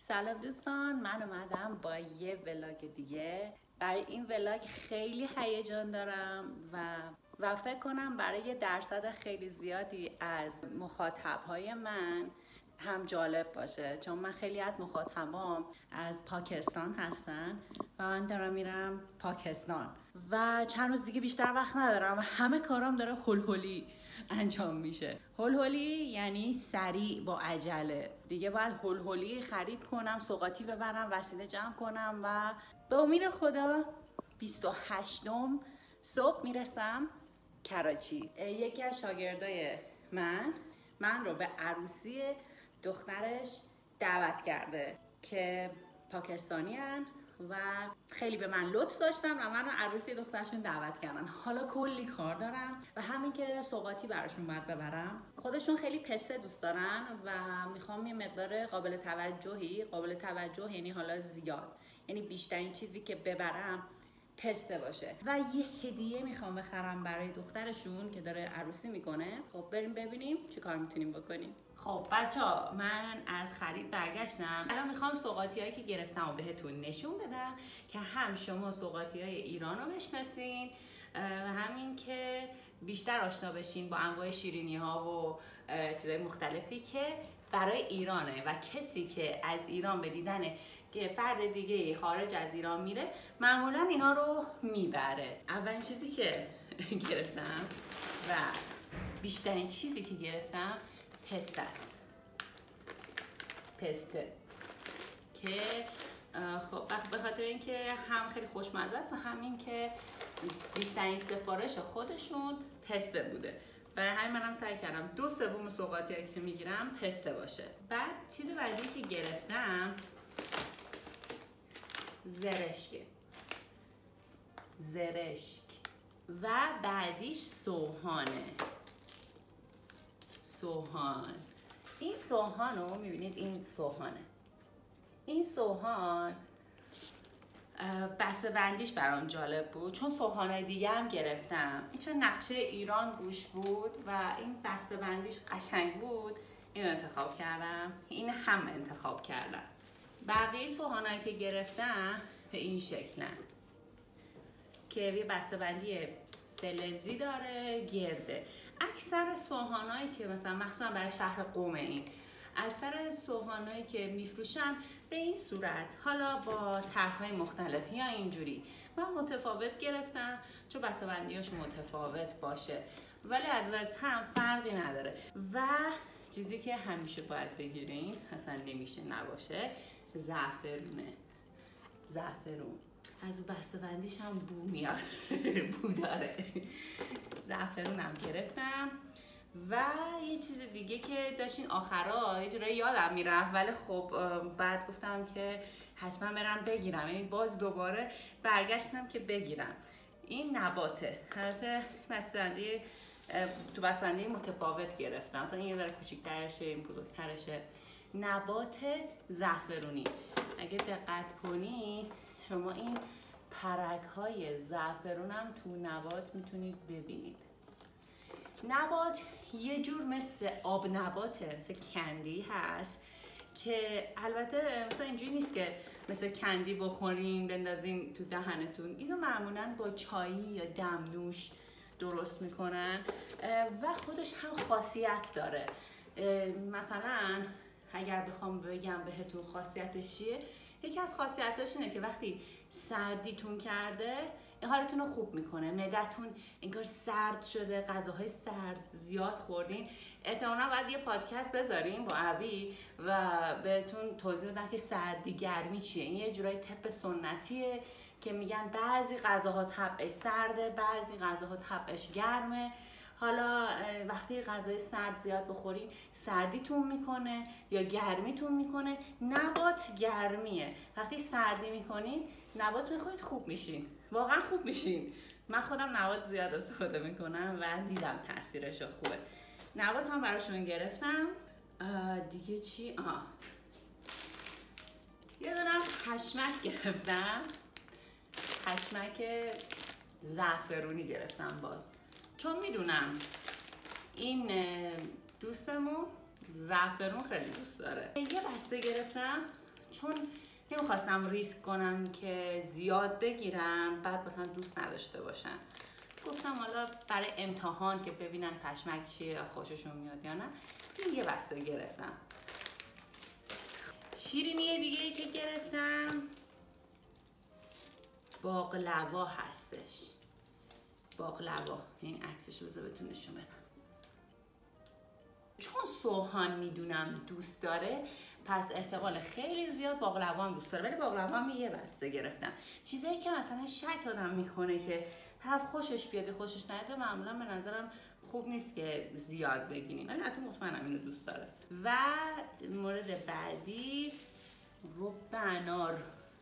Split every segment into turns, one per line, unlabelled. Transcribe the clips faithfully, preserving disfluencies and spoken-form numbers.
سلام دوستان، من اومدم با یه ولاگ دیگه. برای این ولاگ خیلی هیجان دارم و و فکر کنم برای یه درصد خیلی زیادی از مخاطبهای من هم جالب باشه، چون من خیلی از مخاطبام از پاکستان هستن و من دارم میرم پاکستان و چند روز دیگه بیشتر وقت ندارم و همه کارام داره هول هولی انجام میشه. هول هولی یعنی سریع با عجله. دیگه باید هول هولی خرید کنم، سوغاتی ببرم، وسیله جمع کنم و به امید خدا بیست و هشتم صبح میرسم کراچی. یکی از شاگردای من من رو به عروسی دخترش دعوت کرده که پاکستانی هن و خیلی به من لطف داشتن و من رو عروسی دخترشون دعوت کردن. حالا کلی کار دارم و همین که سوغاتی براشون باید ببرم. خودشون خیلی پسته دوست دارن و میخوام یه مقدار قابل توجهی قابل توجه یعنی حالا زیاد، یعنی بیشترین چیزی که ببرم پسته باشه و یه هدیه میخوام بخرم برای دخترشون که داره عروسی میکنه. خب بریم ببینیم چه کار میتونیم بکنیم. خب بچه ها، من از خرید برگشتم. الان میخوام سوغاتی هایی که گرفتم و بهتون نشون بدم که هم شما سوغاتی های ایران رو بشناسین و همین که بیشتر آشنا بشین با انواع شیرینی ها و چیزهای مختلفی که برای ایرانه و کسی که از ایران به دیدن که فرد دیگه خارج از ایران میره معمولا اینا رو میبره. اولین چیزی که گرفتم و بیشترین چیزی که گرفتم پسته است. پسته که خب به خاطر اینکه هم خیلی خوشمزه است و همین که بیشترین سفارش خودشون پسته بوده، برای همین منم سعی کردم دو سوم سوغاتیایی که میگیرم پسته باشه. بعد چیز بعدی که گرفتم زرشکه زرشک و بعدیش سوهانه. سوهان این سوهان رو میبینید، این سوهانه. این سوهان بسته بندیش برام جالب بود چون سوهانای دیگه هم گرفتم، چون نقشه ایران روش بود و این بسته بندیش قشنگ بود، اینو انتخاب کردم. این هم انتخاب کردم. بقیه سوهانایی که گرفتم به این شکلن که یه بسته بندی فلزی داره، گرده. اکثر سوهانایی که مثلا مخصوصا برای شهر قم، این اکثر سوهانایی که میفروشن به این صورت، حالا با طرح‌های مختلف یا اینجوری. من متفاوت گرفتم چون بسته بندیاش متفاوت باشه ولی از نظر طعم فرقی نداره. و چیزی که همیشه باید بگیرین، اصلا نمیشه نباشه، زعفرونه. زعفرون از اون بسته بندیش هم بو میاد بو داره. زعفرون هم گرفتم. و یه چیز دیگه که داشتین آخرا یه جورایی یادم میرفت ولی خب بعد گفتم که حتما برم بگیرم، یعنی باز دوباره برگشتم که بگیرم. این نباته، البته بسته‌بندی تو بسته‌بندی متفاوت گرفتم، مثلا این یه ذره کوچیک‌ترشه، این بزرگترشه. نبات زعفرونی، اگه دقت کنی شما این پرک‌های زعفرون هم تو نبات میتونید ببینید. نبات یه جور مثل آب نباته، مثل کندی هست که البته مثلا اینجوری نیست که مثل کندی بخورین بندازین تو دهنتون. اینو معمولاً با چایی یا دمنوش درست میکنن و خودش هم خاصیت داره. مثلا اگر بخوام بگم بهتون خاصیتش چیه، یکی از خاصیتاش اینه که وقتی سردیتون کرده حالتون رو خوب میکنه. معدتون انگار سرد شده، غذاهای سرد زیاد خوردین. احتمالاً باید یه پادکست بذاریم با ابی و بهتون توضیح بدم که سردی گرمی چیه. این یه جورایی طب سنتیه که میگن بعضی غذاها طبعش سرده، بعضی غذاها طبعش گرمه. حالا وقتی غذای سرد زیاد بخورین سردیتون میکنه یا گرمیتون میکنه. نبات گرمیه. وقتی سردی میکنین نبات میخورید خوب میشین، واقعا خوب میشین. من خودم نبات زیاد استفاده میکنم و دیدم تاثیرش خوبه. نبات هم براشون گرفتم. دیگه چی؟ آه. یه دونم حشمک گرفتم. حشمک زعفرونی گرفتم باز، چون میدونم این دوستمون زعفرون خیلی دوست داره. یه بسته گرفتم چون نمیخواستم ریسک کنم که زیاد بگیرم بعد مثلا دوست نداشته باشن. گفتم حالا برای امتحان که ببینن پشمک چیه، خوششون میاد یا نه، یه بسته گرفتم. شیرینی دیگه ای که گرفتم باقلوا هستش. باقلوا، این عکسش رو بهتون نشون بدم. چون سوهان میدونم دوست داره، پس احتمال خیلی زیاد باقلوا هم دوست داره. ولی باقلوا هم یه بسته گرفتم. چیزایی که مثلا شک آدم میکنه که طرف خوشش بیاد خوشش نیاد، معمولا به نظرم خوب نیست که زیاد بگیرین. ولی حتی مطمئنم اینو دوست داره. و مورد بعدی رب انار.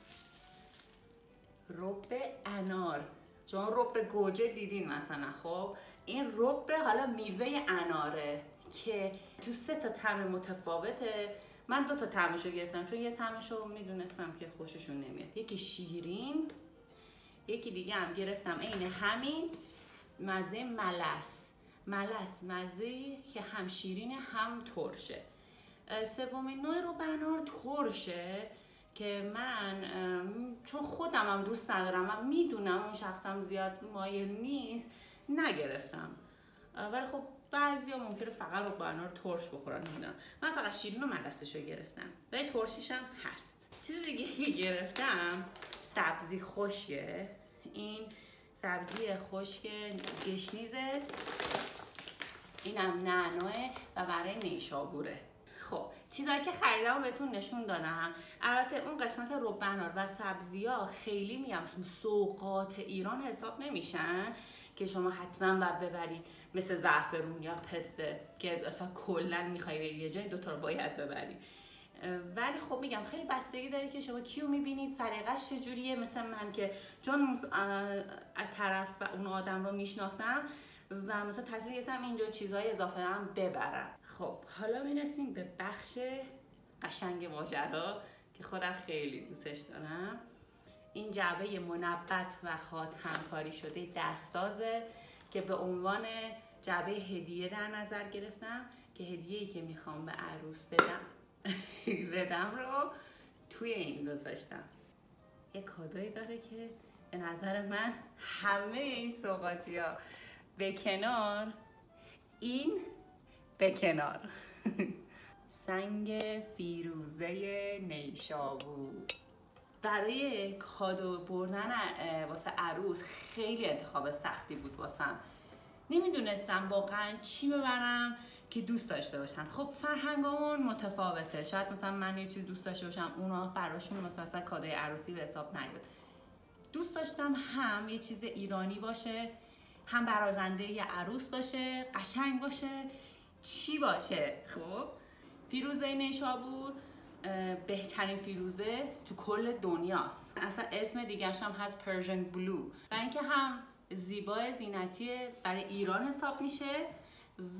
رب انار، شما رب گوجه دیدین مثلا. خب این رب حالا میوه اناره که تو سه تا طعم متفاوته. من دو تا طعمشو گرفتم چون یه طعمشو میدونستم که خوششون نمیاد. یکی شیرین، یکی دیگه هم گرفتم عین همین مزه ملس. ملس مزه که هم شیرینه هم ترشه. سومین نوع رب انار ترشه که من چون خودم هم دوست ندارم و میدونم اون شخصم زیاد مایل نیست نگرفتم. ولی خب بعضی ها ممکنه فقط رب انار ترش بخورن، میدونم. من فقط شیرین و ملسش رو گرفتم ولی ترشش هم هست. چیز دیگه که گرفتم سبزی خشکه. این سبزی خشک گشنیزه، اینم نعناه و برای نیشابوره. خب چیزایی که خریدم بهتون نشون دادم. البته اون قسمت رب انار و سبزی‌ها خیلی میگم سوغات ایران حساب نمیشن که شما حتما باید ببری، مثل زعفرون یا پسته که اصلا کلا میخوای بری یه جای دوتا رو باید ببری. ولی خب میگم خیلی بستگی داره که شما کیو میبینید، سلیقه‌اش چجوریه. مثلا من که چون طرف و اون آدم رو میشناختم و مثلا تصمیم گرفتم اینجا چیزهای اضافه هم ببرم. خب حالا میرسیم به بخش قشنگ ماجرا که خودم خیلی دوستش دارم. این جعبه منبت و خاط همکاری شده دستازه که به عنوان جعبه هدیه در نظر گرفتم که هدیه‌ای که میخوام به عروس بدم بدم رو توی این گذاشتم. یه کادویی داره که به نظر من همه این سوغاتی ها به کنار، این به کنار. سنگ فیروزه نیشابور. برای کادو بردن واسه عروس خیلی انتخاب سختی بود واسم. نمیدونستم واقعا چی ببرم که دوست داشته باشن. خب فرهنگامون متفاوته. شاید مثلا من یه چیز دوست داشته باشم اونا براشون مثلا کادوی عروسی به حساب نیاد. دوست داشتم هم یه چیز ایرانی باشه، هم برازنده یه عروس باشه، قشنگ باشه، چی باشه. خب فیروزه نیشابور بهترین فیروزه تو کل دنیاست. اصلا اسم دیگرش هم هست پرژن بلو و اینکه هم زیبای زینتی برای ایران حساب میشه و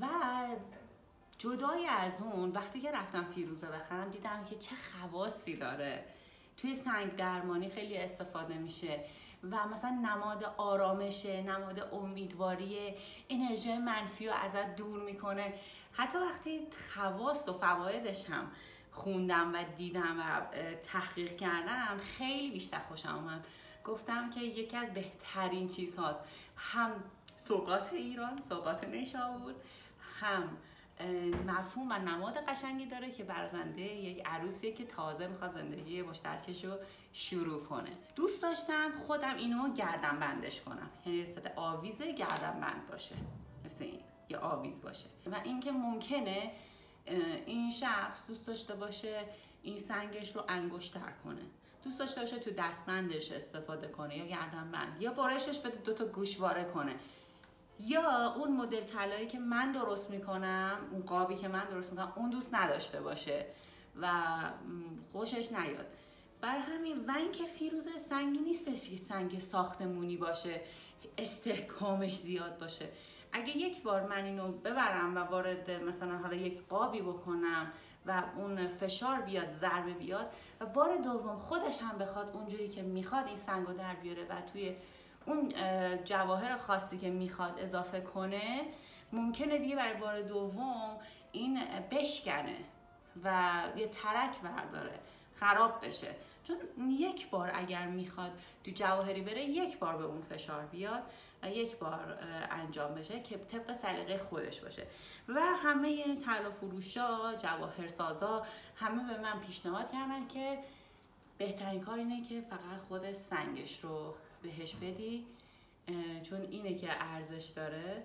جدای از اون وقتی که رفتم فیروزه بخرم دیدم که چه خواصی داره. توی سنگ درمانی خیلی استفاده میشه و مثلا نماد آرامشه، نماد امیدواری، انرژی منفی رو ازت دور میکنه. حتی وقتی خواص و فوایدش هم خوندم و دیدم و تحقیق کردم خیلی بیشتر خوشم اومد. گفتم که یکی از بهترین چیزهاست. هم سوغات ایران، سوغات نیشابور، هم مفهوم و نماد قشنگی داره که برازنده یک عروسیه که تازه میخواد زندگی مشترکش رو شروع کنه. دوست داشتم خودم اینو گردن بندش کنم، یعنی صد آویزه گردن بند باشه، مثل این یا آویز باشه. و اینکه ممکنه این شخص دوست داشته باشه این سنگش رو انگشتر کنه، دوست داشته باشه تو دستبندش استفاده کنه یا گردن بند، یا برایشش بده دوتا گوشواره کنه، یا اون مدل طلایی که من درست میکنم، اون قابی که من درست میکنم اون دوست نداشته باشه و خوشش نیاد. برای همین و اینکه فیروزه سنگی نیستش که سنگ ساختمونی باشه، استحکامش زیاد باشه. اگه یک بار من اینو ببرم و وارد مثلا حالا یک قابی بکنم و اون فشار بیاد، ضربه بیاد و بار دوم خودش هم بخواد اونجوری که میخواد این سنگو در بیاره و توی اون جواهر خاصی که میخواد اضافه کنه، ممکنه دیگه برای بار دوم این بشکنه و یه ترک برداره. خراب بشه. چون یک بار اگر میخواد تو جواهری بره، یک بار به اون فشار بیاد و یک بار انجام بشه که طبق سلیقه خودش باشه. و همه طلا فروشا، جواهرسازا همه به من پیشنهاد کردن که بهترین کار اینه که فقط خود سنگش رو بهش بدی، چون اینه که ارزش داره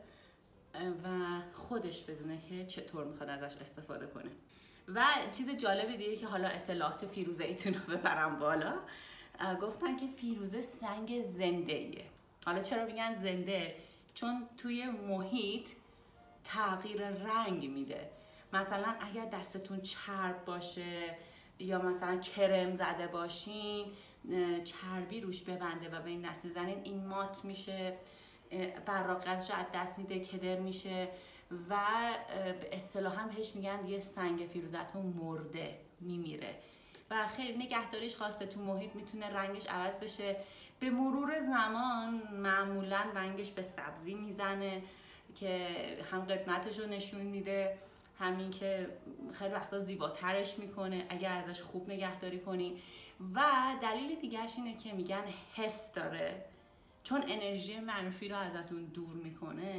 و خودش بدونه که چطور میخواد ازش استفاده کنه. و چیز جالب دیگه که حالا اطلاعات فیروزه ایتون رو ببرم بالا، گفتن که فیروزه سنگ زنده ایه. حالا چرا میگن زنده؟ چون توی محیط تغییر رنگ میده. مثلا اگر دستتون چرب باشه یا مثلا کرم زده باشین، چربی روش ببنده و به این دست زنین، این مات میشه، براقیتش از دست میده، کدر میشه و به اصطلاح هم بهش میگن یه سنگ فیروزتون مرده، میمیره و خیلی نگهداریش خواسته تو محیط میتونه رنگش عوض بشه. به مرور زمان معمولا رنگش به سبزی میزنه که هم قدمتش رو نشون میده، همین که خیلی وقتا زیباترش میکنه اگر ازش خوب نگهداری کنی. و دلیل دیگرش اینه که میگن حس داره، چون انرژی منفی رو ازتون دور میکنه.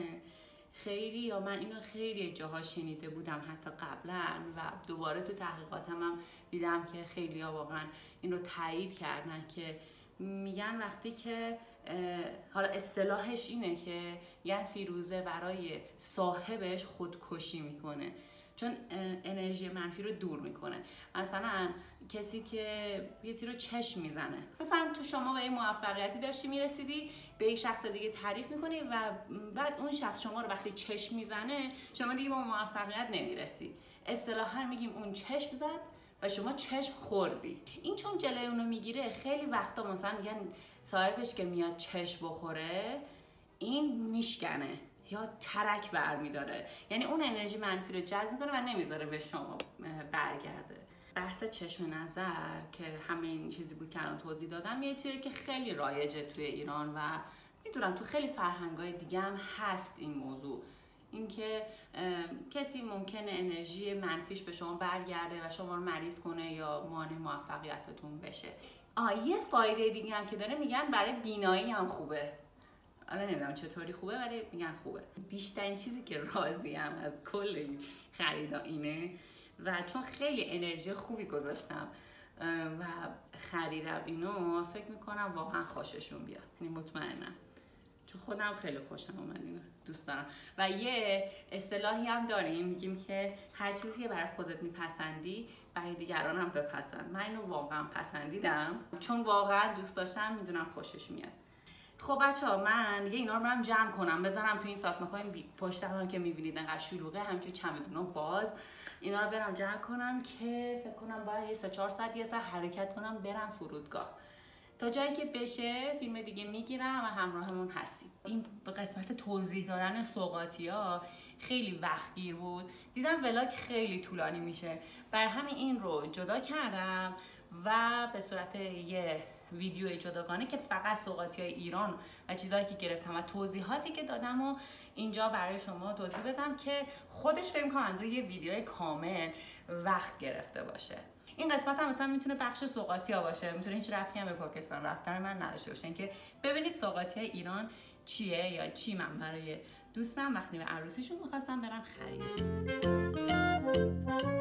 خیلی یا من اینو خیلی جاها شنیده بودم حتی قبلا و دوباره تو تحقیقاتم هم دیدم که خیلی ها واقعا این رو تایید کردن که میگن وقتی که حالا اصطلاحش اینه که یعنی فیروزه برای صاحبش خودکشی میکنه، چون انرژی منفی رو دور میکنه. مثلا کسی که یه چیزی رو چشم میزنه، مثلا تو شما به این موفقیتی داشتی میرسیدی، به یک شخص دیگه تعریف میکنی و بعد اون شخص شما رو وقتی چشم میزنه، شما دیگه با موفقیت نمیرسی. اصطلاحا میگیم اون چشم زد و شما چشم خوردی. این چون جلوی اونو میگیره، خیلی وقتا مثلا میگن صاحبش که میاد چشم بخوره این میشکنه یا ترک برمیداره، یعنی اون انرژی منفی رو جذب میکنه و نمیذاره به شما برگرده. بحث چشم نظر که همه این چیزی بود که الان توضیح دادم، یه چیزی که خیلی رایجه توی ایران و میدونم تو خیلی فرهنگای دیگه هم هست این موضوع، اینکه کسی ممکنه انرژی منفیش به شما برگرده و شما رو مریض کنه یا مانع موفقیتتون بشه. آه یه فایده دیگه هم که داره، میگن برای بینایی هم خوبه. حالا نمیدونم چطوری خوبه ولی میگن خوبه. بیشترین چیزی که راضیم از کل این خریدا اینه و چون خیلی انرژی خوبی گذاشتم و خریدم اینو، فکر میکنم واقعا خوششون بیاد، یعنی مطمئنم، چون خودم خیلی خوشم اومد، اینو دوست دارم. و یه اصطلاحی هم داریم میگیم که هر چیزی که برای خودت میپسندی برای دیگران هم بپسند. من اینو واقعا پسندیدم چون واقعا دوست داشتم، میدونم خوشش میاد. خب بچه ها، من دیگه اینا رو برم جمع کنم بزنم تو این ساعت مخوایم پشت هم که میبینید انقدر شلوغه، همینجور چمدونا باز، اینا رو برم جمع کنم که فکر کنم باید یه سه چهار ساعت یه ساعت حرکت کنم برم فرودگاه. تا جایی که بشه فیلم دیگه میگیرم و همراهمون هستیم. این قسمت توضیح دادن سوغاتی‌ها خیلی وقتگیر بود، دیدم ولاگ خیلی طولانی میشه، برای همین این رو جدا کردم و به صورت یه ویدیو جداگانه که فقط سوغاتی‌های ایران و چیزایی که گرفتم و توضیحاتی که دادم و اینجا برای شما توضیح بدم که خودش فکر کنم از یه ویدیوی کامل وقت گرفته باشه. این قسمت هم مثلا میتونه بخش سوغاتی‌ها باشه، میتونه هیچ ربطی هم به پاکستان رفتن من نداشته باشه، اینکه ببینید سوغاتی‌های ایران چیه یا چی من برای دوستم وقتی به عروسیشون می‌خواستم برم خرید.